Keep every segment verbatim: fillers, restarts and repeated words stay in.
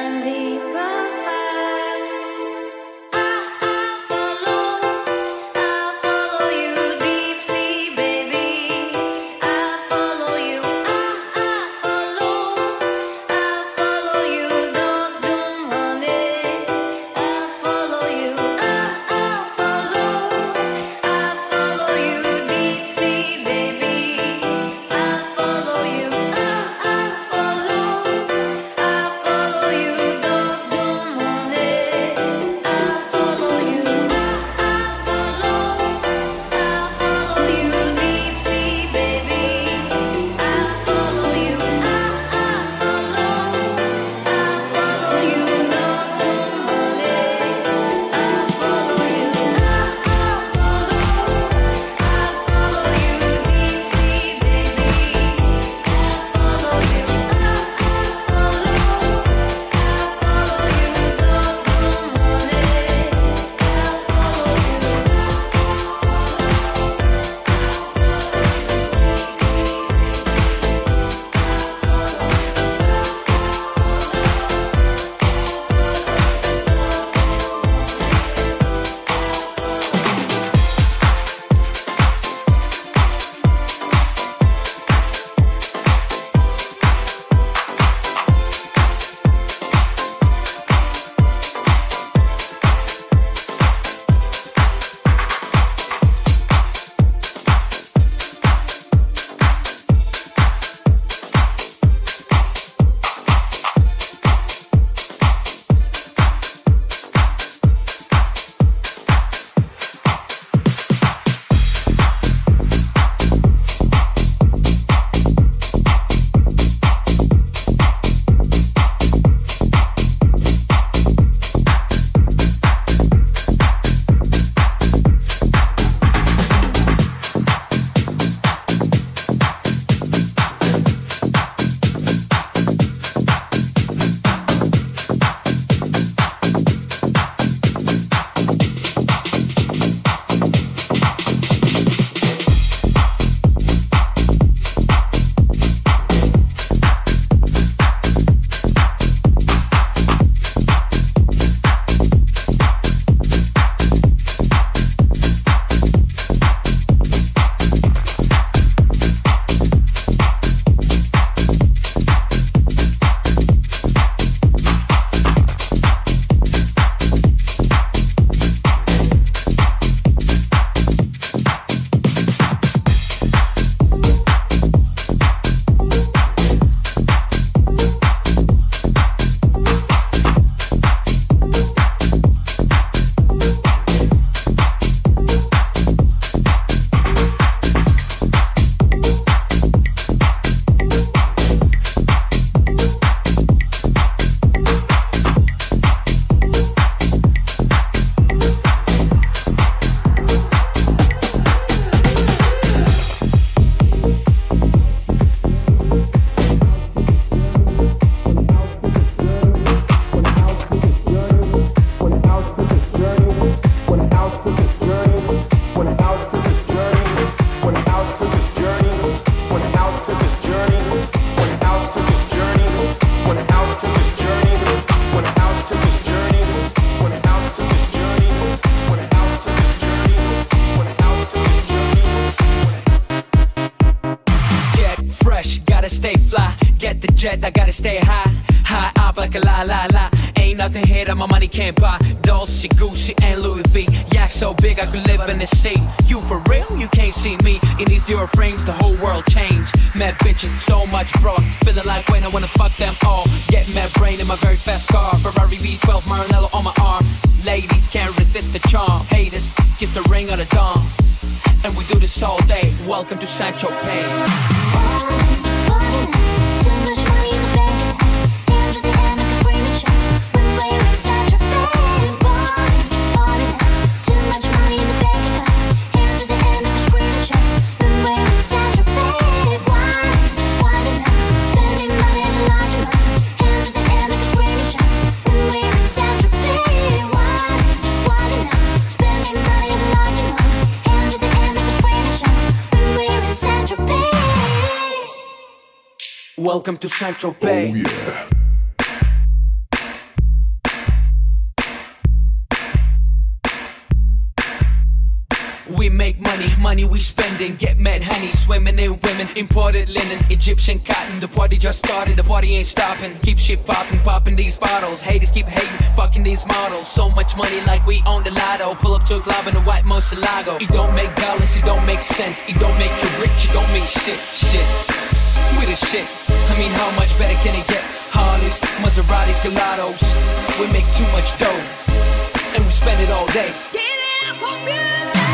Get the jet, I gotta stay high. High up like a la la la. Ain't nothing here that my money can't buy. Dolce, Gucci, and Louis V. Yak so big I could live in the sea. You for real? You can't see me. In these zero frames, the whole world changed. Mad bitches, so much broad. Feeling like when I wanna fuck them all. Get mad brain in my very fast car. Ferrari V twelve, Maranello on my arm. Ladies can't resist the charm. Haters, kiss the ring of the dawn. And we do this all day. Welcome to Saint-Tropez. Welcome to Saint-Tropez. Oh yeah. money we spending. Get mad honey, swimming in women. Imported linen, Egyptian cotton. The party just started, the party ain't stopping. Keep shit popping, popping these bottles. Haters keep hating, fucking these models. So much money like we own the lotto. Pull up to a club in a white Murcielago. It don't make dollars, it don't make sense. It don't make you rich, it don't mean shit, shit. We the shit, I mean how much better can it get? Harleys, Maseratis, Gelatos. We make too much dough, and we spend it all day. Give it up for music.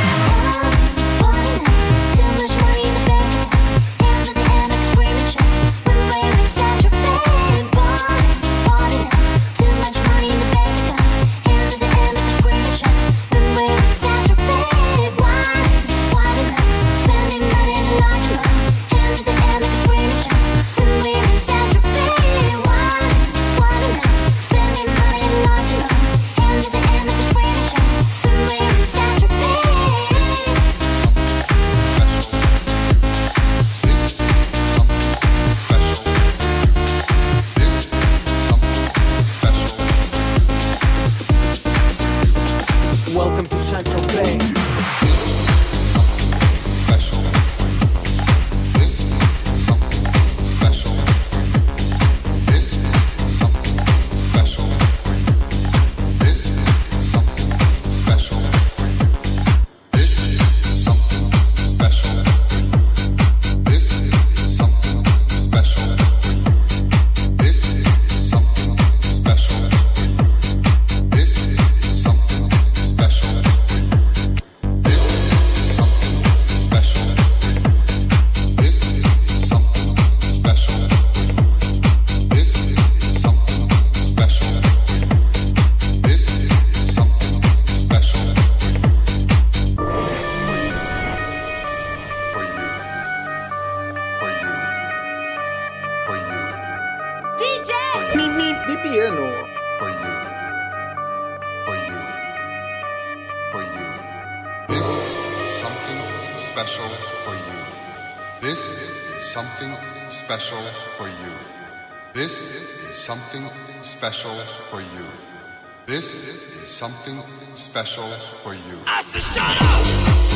Something special for you. I said shut up!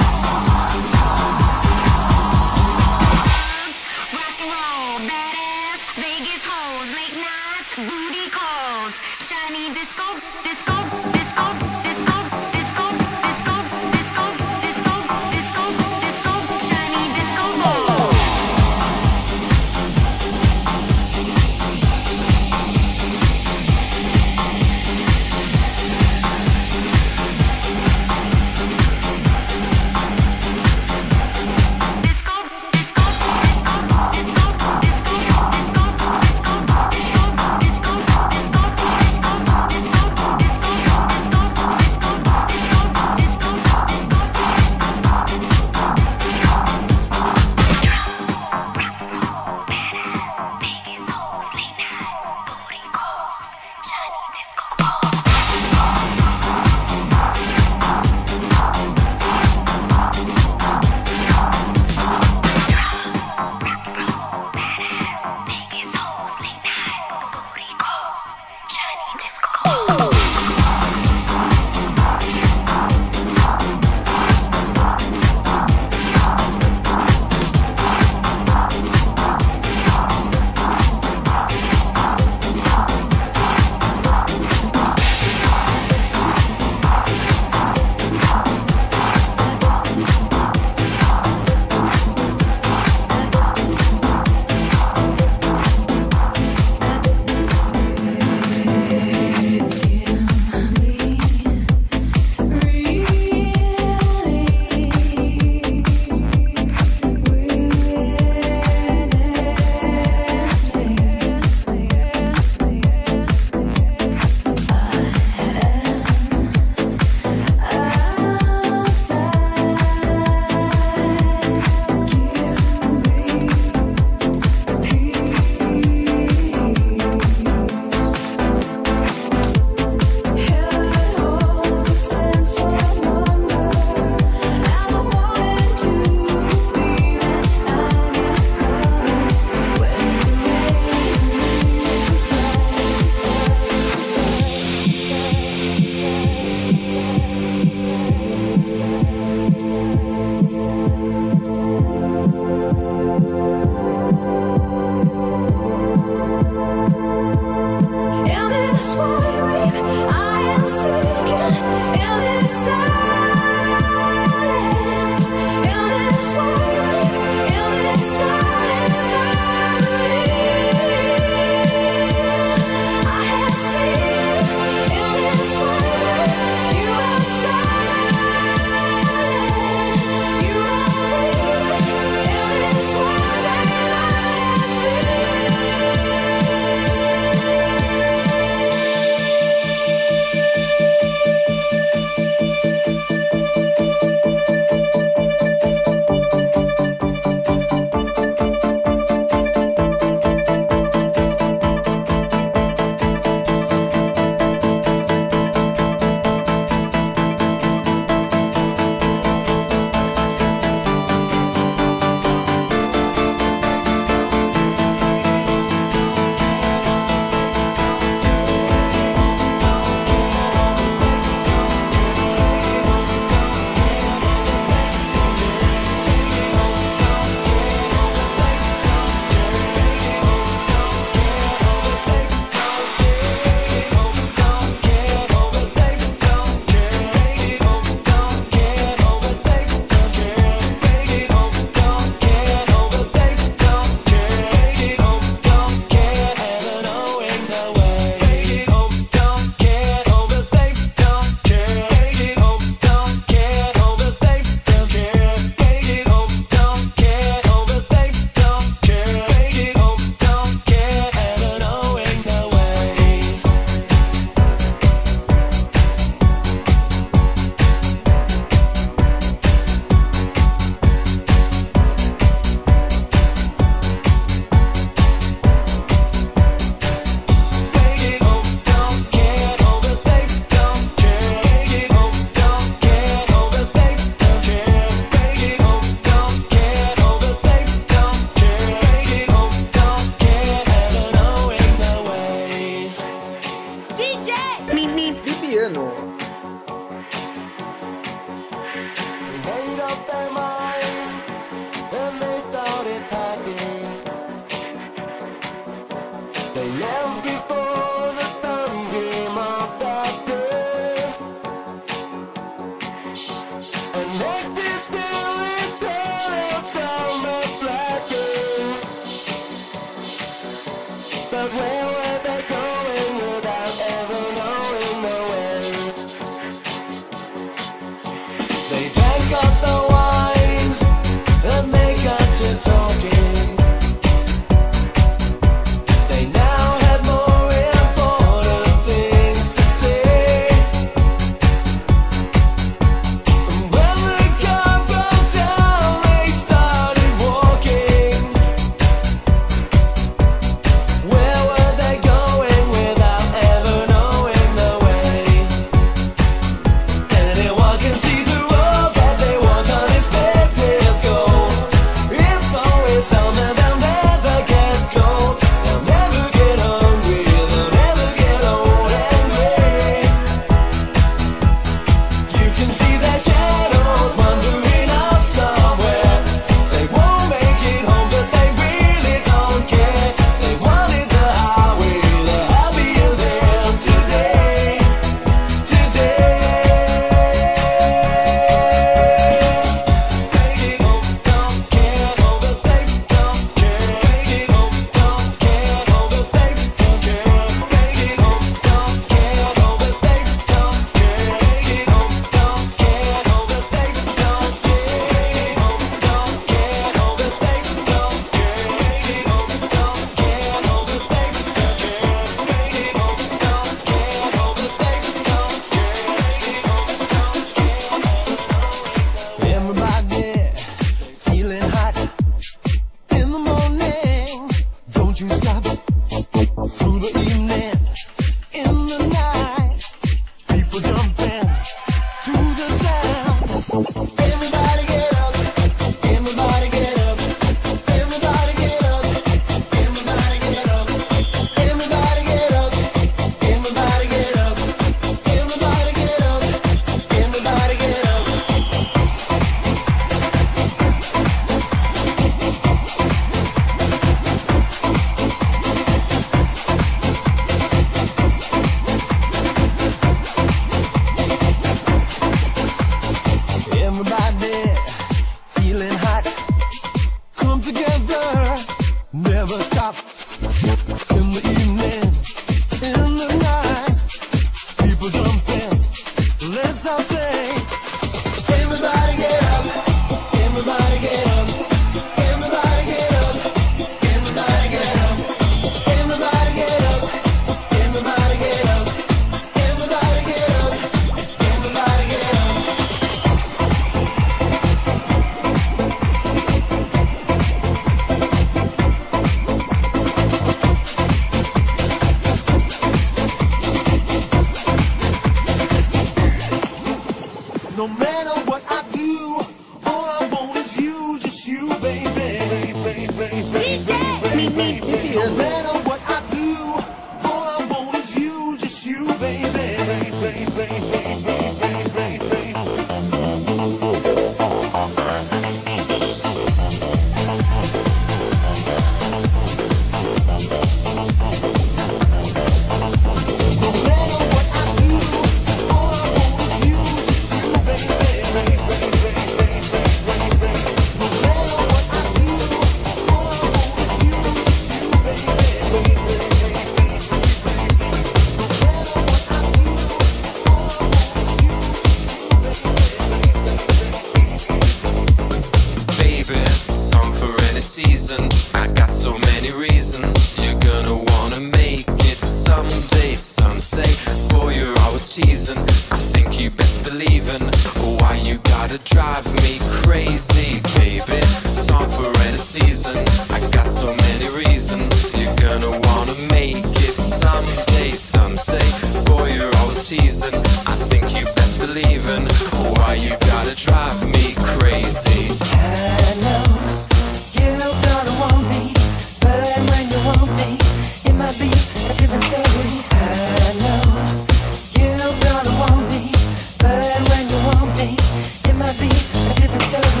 It might be a different story.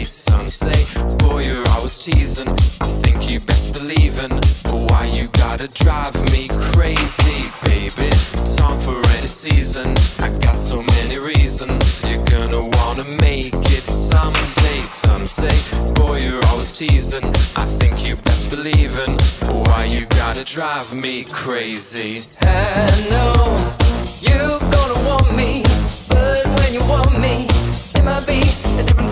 Some say, boy, you're always teasing. I think you best believing. Why you gotta drive me crazy, baby? Song for any season. I got so many reasons. You're gonna wanna make it someday. Some say, boy, you're always teasing. I think you best believing. Why you gotta drive me crazy? I know you're gonna want me, but when you want me, it might be a different